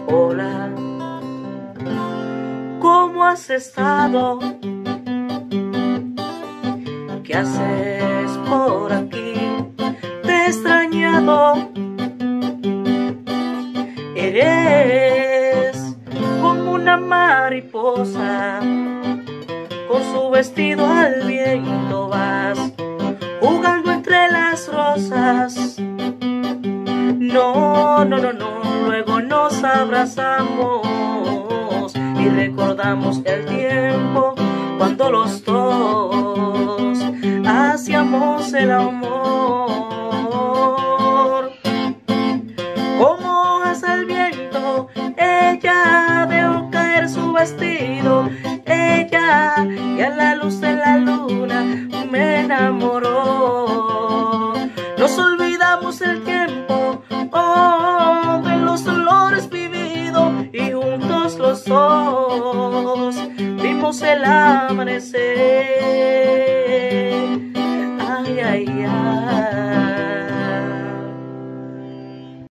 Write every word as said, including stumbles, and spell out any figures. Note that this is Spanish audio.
Hola, ¿cómo has estado? ¿Qué haces por aquí? Te he extrañado. Eres como una mariposa, con su vestido al viento vas, jugando entre las rosas. No, no, no, no, luego nos abrazamos y recordamos el tiempo cuando los dos hacíamos el amor. Como hojas al viento, ella dejó caer su vestido, ella, y a la luz de la luna me enamoró. Nos olvidamos el tiempo, oh, de los dolores vividos, y juntos los dos vimos el amanecer. Ay, ay, ay.